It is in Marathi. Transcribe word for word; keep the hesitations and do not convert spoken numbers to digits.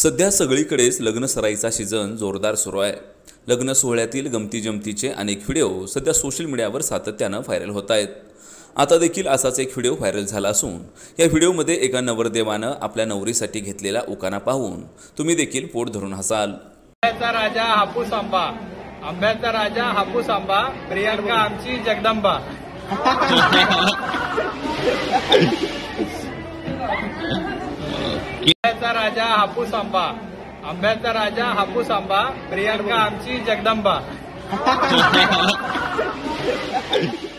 सध्या सगळीकडेच लग्न सराईचा सीझन जोरदार सुरू आहे। लग्न सोहळ्यातील गमती जमतीचे अनेक व्हिडिओ सध्या सोशल मीडियावर सातत्याने व्हायरल होत आहेत। आता देखील असाच एक व्हिडिओ व्हायरल झाला असून या व्हिडिओमध्ये एका नवरदेवाने आपल्या नवरीसाठी घेतलेला उकाना पाहून तुम्ही देखील पोट धरून हसाल। आंब्याचा राजा हापूस आंबा, आंब्याचा राजा हापूस आंबा, प्रियंका आमची जगदंबा। आंब्याचा राजा हापूस आंबा, आंब्याचा राजा हापूस आंबा, प्रियंका आमची जगदंबा।